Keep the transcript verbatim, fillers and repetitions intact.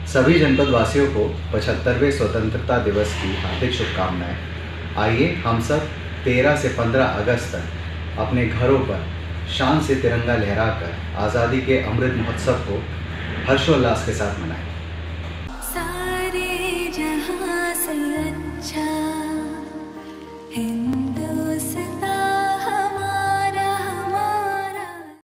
सभी जनपद वासियों को पचहत्तरवें स्वतंत्रता दिवस की हार्दिक शुभकामनाएं। आइए हम सब तेरह से पंद्रह अगस्त तक अपने घरों पर शान से तिरंगा लहराकर आज़ादी के अमृत महोत्सव को हर्षोल्लास के साथ मनाएं।